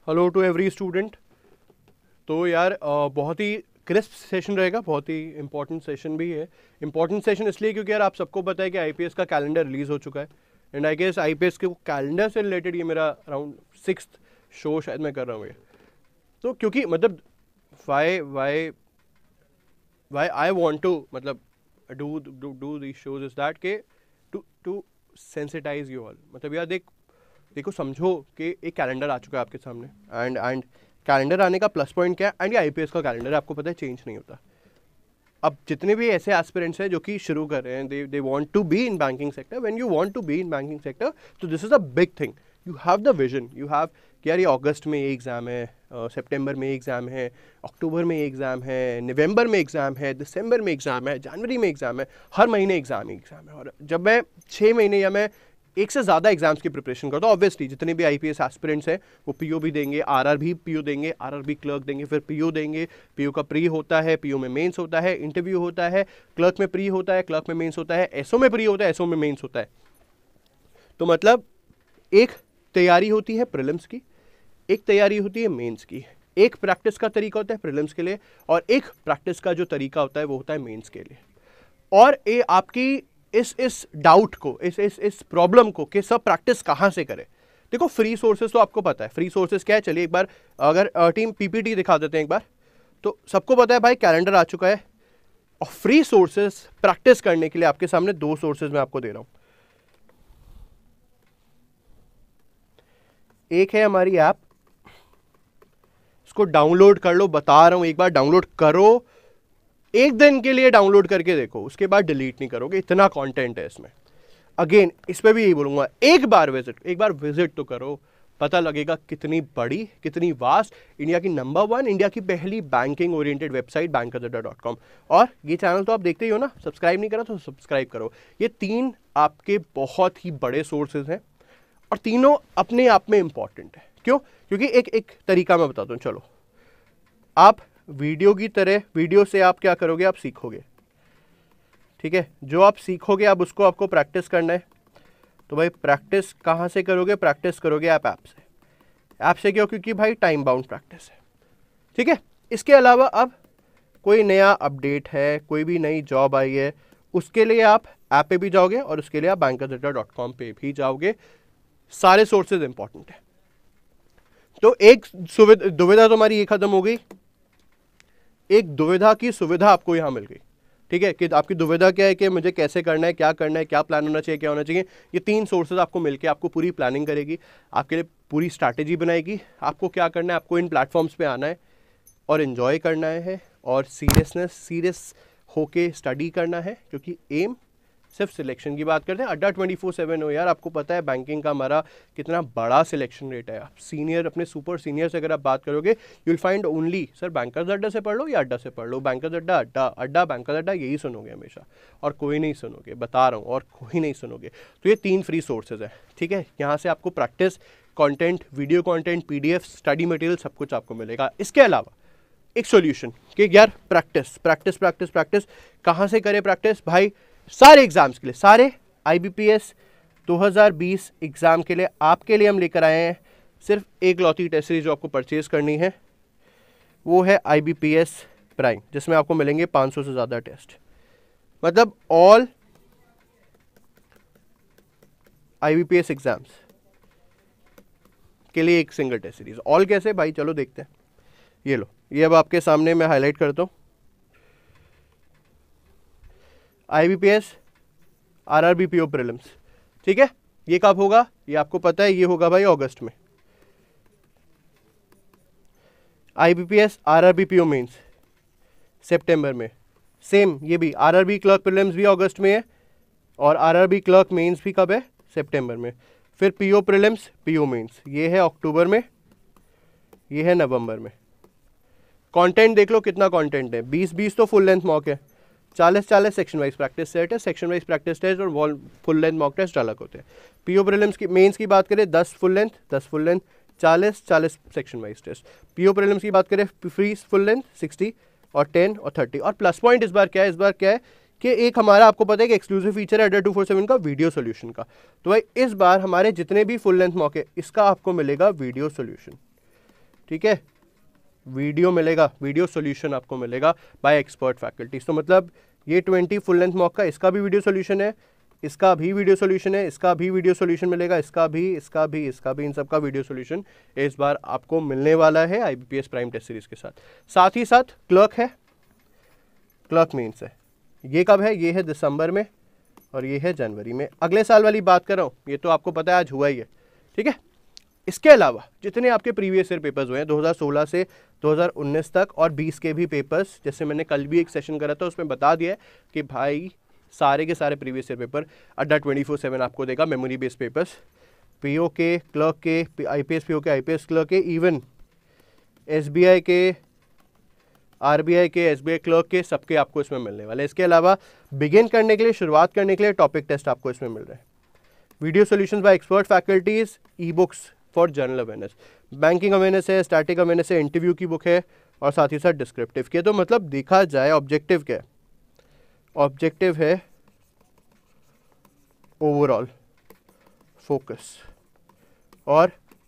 Hello to every student. तो यार बहुत ही क्रिस्प सेशन रहेगा, बहुत ही इंपॉर्टेंट सेशन भी है। इंपॉर्टेंट सेशन इसलिए क्योंकि यार आप सबको पता है कि आईपीएस का कैलेंडर रिलीज हो चुका है एंड आई गेस आईपीएस के कैलेंडर से रिलेटेड ये मेरा अराउंड 6th शो शायद मैं कर रहा हूँ ये। तो क्योंकि मतलब why why why I want to मतलब do these shows is that के टू सेंसिटाइज यू ऑल। मतलब यार देखो समझो कि एक कैलेंडर आ चुका है आपके सामने एंड कैलेंडर आने का प्लस पॉइंट क्या है, एंड ये आईपीएस का कैलेंडर है, आपको पता है चेंज नहीं होता। अब जितने भी ऐसे एस्पिरेंट्स हैं जो कि शुरू कर रहे हैं, they want to be in banking sector. When you want to be in banking sector तो this is a big thing. You have the vision, you have कि यार ये अगस्त में ये एग्ज़ाम है, सितंबर में एग्ज़ाम है, अक्टूबर में एग्ज़ाम है, नवंबर में एग्ज़ाम है, दिसंबर में एग्ज़ाम है, जनवरी में एग्ज़ाम है, हर महीने एग्ज़ाम है। और जब मैं 6 महीने या मैं एक से ज़्यादा एग्जाम्स की प्रिपरेशन करता हूँ, ऑब्वियसली जितने भी आईपीएस एस्पिरेंट्स हैं वो पीओ भी देंगे, आरआर भी पीओ देंगे, आरआर भी क्लर्क देंगे, फिर पीओ देंगे। पीओ का प्री होता है, पीओ में मेंस होता है, इंटरव्यू होता है, क्लर्क में प्री होता है, क्लर्क में मेंस होता है, एसओ में प्री होता है, एसओ में मेंस होता है। तो मतलब एक तैयारी होती है प्रीलिम्स की, एक तैयारी होती है मेंस की। एक प्रैक्टिस का तरीका होता है प्रीलिम्स के लिए और एक प्रैक्टिस का जो तरीका होता है वो होता है मेंस के लिए। और ये आपकी इस डाउट को, इस प्रॉब्लम को कि सब प्रैक्टिस कहाँ से करें। देखो फ्री सोर्सेज तो आपको पता है, फ्री सोर्सेज क्या है, चलिए एक बार अगर टीम पीपीटी दिखा देते हैं एक बार। तो सबको पता है भाई कैलेंडर आ चुका है और फ्री सोर्सेज प्रैक्टिस करने के लिए आपके सामने 2 सोर्सेज मैं आपको दे रहा हूं। एक है हमारी ऐप, इसको डाउनलोड कर लो, बता रहा हूं एक बार डाउनलोड करो, एक दिन के लिए डाउनलोड करके देखो, उसके बाद डिलीट नहीं करोगे, इतना कंटेंट है इसमें। अगेन इस पे भी यही बोलूंगा, एक बार विजिट तो करो, पता लगेगा कितनी बड़ी, कितनी वास्ट, इंडिया की नंबर 1, इंडिया की पहली बैंकिंग ओरिएंटेड वेबसाइट Adda247. और ये चैनल तो आप देखते ही हो ना, सब्सक्राइब नहीं करा तो सब्सक्राइब करो। ये 3 आपके बहुत ही बड़े सोर्सेज हैं और तीनों अपने आप में इंपॉर्टेंट है। क्यों? क्योंकि एक तरीका मैं बताता हूँ। चलो, आप वीडियो की तरह, वीडियो से आप क्या करोगे, आप सीखोगे, ठीक है। जो आप सीखोगे आप उसको आपको प्रैक्टिस करना है। तो भाई प्रैक्टिस कहाँ से करोगे? प्रैक्टिस करोगे आप ऐप से। ऐप से क्यों? क्योंकि भाई टाइम बाउंड प्रैक्टिस है, ठीक है। इसके अलावा अब कोई नया अपडेट है, कोई भी नई जॉब आई है, उसके लिए आप ऐप पे भी जाओगे और उसके लिए आप Adda247 पे भी जाओगे। सारे सोर्सेज इंपॉर्टेंट है। तो एक दुविधा तो हमारी ये खत्म हो गई, एक दुविधा की सुविधा आपको यहां मिल गई, ठीक है। कि आपकी दुविधा क्या है कि मुझे कैसे करना है, क्या करना है, क्या प्लान होना चाहिए, क्या होना चाहिए। ये 3 सोर्सेज आपको मिलके आपको पूरी प्लानिंग करेगी, आपके लिए पूरी स्ट्रैटेजी बनाएगी। आपको क्या करना है, आपको इन प्लेटफॉर्म्स पे आना है और एंजॉय करना है और सीरियस होके स्टडी करना है, क्योंकि एम सिर्फ सिलेक्शन की बात करते हैं। Adda247 हो यार, आपको पता है बैंकिंग का हमारा कितना बड़ा सिलेक्शन रेट है। आप सीनियर, अपने सुपर सीनियर से अगर आप बात करोगे, you will find only sir bankers Adda से पढ़ लो या अड्डा से पढ़ लो, बैंकर्स अड्डा अड्डा बैंकर्स अड्डा, यही सुनोगे हमेशा, और कोई नहीं सुनोगे, बता रहा हूँ, और कोई नहीं सुनोगे। तो ये 3 फ्री सोर्सेज है, ठीक है। यहाँ से आपको practice content, video content, PDF, study material सब कुछ आपको मिलेगा। इसके अलावा एक सोल्यूशन कि यार प्रैक्टिस कहाँ से करें प्रैक्टिस? भाई सारे एग्जाम्स के लिए, सारे IBPS 2020 एग्जाम के लिए आपके लिए हम लेकर आए हैं सिर्फ एक लौती टेस्ट सीरीज जो आपको परचेज करनी है, वो है IBPS प्राइम, जिसमें आपको मिलेंगे 500 से ज़्यादा टेस्ट। मतलब ऑल IBPS एग्जाम्स के लिए एक सिंगल टेस्ट सीरीज। ऑल कैसे भाई? चलो देखते हैं। ये लो, ये अब आपके सामने मैं हाईलाइट करता हूँ। IBPS RRB PO प्रीलिम्स, ठीक है। ये कब होगा? ये आपको पता है, ये होगा भाई अगस्त में। IBPS RRB PO मेंस सितंबर में। सेम ये भी RRB क्लर्क प्रीलिम्स भी अगस्त में है और RRB क्लर्क मेंस भी कब है? सितंबर में। फिर PO प्रीलिम्स, PO मेंस, ये है अक्टूबर में, ये है नवंबर में। कंटेंट देख लो कितना कंटेंट है, 20-20 तो फुल लेंथ मॉक है, 40-40 सेक्शन वाइज प्रैक्टिस सेट है, सेक्शन वाइज प्रैक्टिस टेस्ट और फुल लेंथ मॉक टेस्ट अलग होते हैं। PO प्रीलिम्स की मेंस की बात करें 10 full length, 40 section wise test. PO prelims की बात करें फ्री फुल लेंथ 60 और 10 और 30। और प्लस पॉइंट इस बार क्या है कि एक हमारा आपको पता है कि एक्सक्लूसिव फीचर है Adda247 का, वीडियो सोल्यूशन का। तो भाई इस बार हमारे जितने भी फुल लेंथ मॉक है, इसका आपको मिलेगा वीडियो सोल्यूशन। ठीक है, वीडियो मिलेगा, वीडियो सॉल्यूशन आपको मिलेगा बाय एक्सपर्ट फैकल्टीज। तो मतलब ये 20 फुल लेंथ मॉक का इसका भी वीडियो सॉल्यूशन है, इसका भी वीडियो सॉल्यूशन है, इसका भी वीडियो सॉल्यूशन मिलेगा, इसका भी, इन सब का वीडियो सॉल्यूशन इस बार आपको मिलने वाला है IBPS प्राइम टेस्ट सीरीज के साथ। साथ ही साथ क्लर्क है, क्लर्क मेंस है। ये कब है? ये है दिसंबर में और ये है जनवरी में। अगले साल वाली बात कर रहा हूँ, ये तो आपको पता है आज हुआ ही है, ठीक है। इसके अलावा जितने आपके प्रीवियस ईयर पेपर्स हुए हैं 2016 से 2019 तक और 20 के भी पेपर्स, जैसे मैंने कल भी एक सेशन करा था उसमें बता दिया है कि भाई सारे के सारे प्रीवियस ईयर पेपर अड्डा 24/7 आपको देगा, मेमोरी बेस्ड पेपर्स, PO के, क्लर्क के, IPS PO के, IPS क्लर्क के, इवन SBI के, RBI के, SBI क्लर्क के, सबके आपको इसमें मिलने वाले हैं। इसके अलावा बिगिन करने के लिए, शुरुआत करने के लिए टॉपिक टेस्ट आपको इसमें मिल रहे हैं, video solutions by expert faculties, e books for general awareness, banking awareness है, स्टैटिक अवेयरनेस है, इंटरव्यू की बुक है और साथ ही साथ डिस्क्रिप्टिव की है। तो मतलब देखा जाए ऑब्जेक्टिव क्या है? ऑब्जेक्टिव है ओवरऑल फोकस और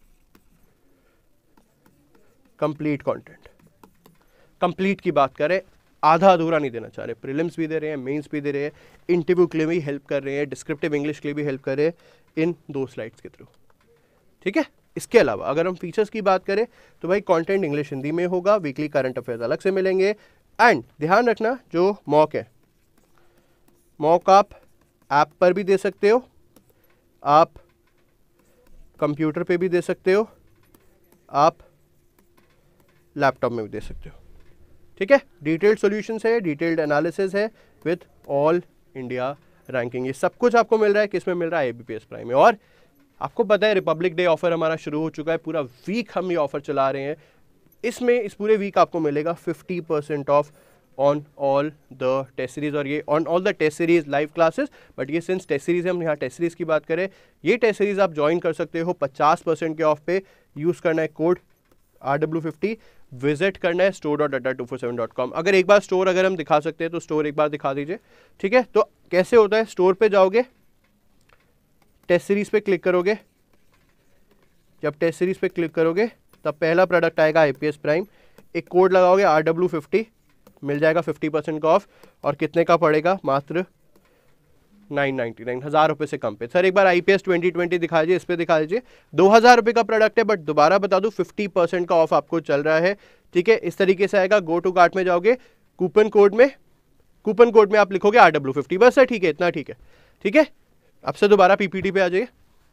कंप्लीट कंटेंट। कंप्लीट की बात करें, आधा अधूरा नहीं देना चाह रहे, प्रीलिम्स भी दे रहे हैं, मेंस भी दे रहे हैं, इंटरव्यू के लिए भी हेल्प कर रहे हैं, डिस्क्रिप्टिव इंग्लिश के लिए भी हेल्प कर रहे हैं इन 2 स्लाइड्स के थ्रू, ठीक है। इसके अलावा अगर हम फीचर्स की बात करें तो भाई कंटेंट इंग्लिश हिंदी में होगा, वीकली करंट अफेयर्स अलग से मिलेंगे। एंड ध्यान रखना, जो मॉक है, मॉक आप ऐप पर भी दे सकते हो, आप कंप्यूटर पे भी दे सकते हो, आप लैपटॉप में भी दे सकते हो, ठीक है। डिटेल्ड सॉल्यूशंस है, डिटेल्ड एनालिसिस है विथ ऑल इंडिया रैंकिंग। ये सब कुछ आपको मिल रहा है, किसमें मिल रहा है? IBPS प्राइम में। और आपको पता है रिपब्लिक डे ऑफर हमारा शुरू हो चुका है, पूरा वीक हम ये ऑफर चला रहे हैं। इसमें इस पूरे वीक आपको मिलेगा 50% off on all the test series, और ये on all the test series live classes. But ये सिंस टेस्ट सीरीज है, हम यहाँ टेस्ट सीरीज की बात करें, ये टेस्ट सीरीज आप ज्वाइन कर सकते हो 50% के ऑफ पे। यूज करना है कोड RW50, विजिट करना है store.adda247.com। अगर एक बार स्टोर अगर हम दिखा सकते हैं तो स्टोर एक बार दिखा दीजिए, ठीक है। तो कैसे होता है? स्टोर पे जाओगे, टेस्ट सीरीज पे क्लिक करोगे, जब टेस्ट सीरीज पे क्लिक करोगे तब पहला प्रोडक्ट आएगा IPS प्राइम, एक कोड लगाओगे RW50, मिल जाएगा 50% का ऑफ। और कितने का पड़ेगा? मात्र 999, 1000 रुपये से कम पे। सर एक बार IPS 2020 दिखा दीजिए, इस पे दिखा दीजिए। 2000 रुपये का प्रोडक्ट है, बट दोबारा बता दूं 50% का ऑफ आपको चल रहा है, ठीक है। इस तरीके से आएगा, गो टू कार्ट में जाओगे, कूपन कोड में आप लिखोगे RW50, बस है, ठीक है, इतना ठीक है, ठीक है। अब से दोबारा PPT पे आ जाइए।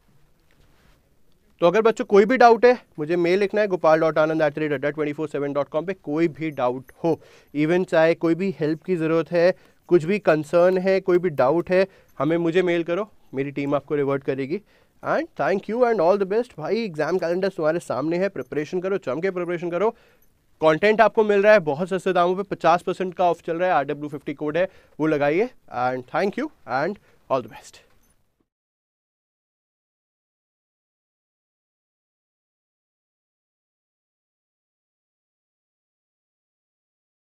तो अगर बच्चों कोई भी डाउट है, मुझे मेल लिखना है gopal.anand@adda247.com पे। कोई भी डाउट हो, इवन चाहे कोई भी हेल्प की ज़रूरत है, कुछ भी कंसर्न है, कोई भी डाउट है, मुझे मेल करो, मेरी टीम आपको रिवर्ट करेगी। And thank you and all the best भाई। एग्जाम कैलेंडर तुम्हारे सामने है, प्रिपरेशन करो, जम के प्रिपरेशन करो। कंटेंट आपको मिल रहा है बहुत सस्ते दामों पे, 50% का ऑफ चल रहा है, RW50 कोड है, वो लगाइए। And thank you and all the best.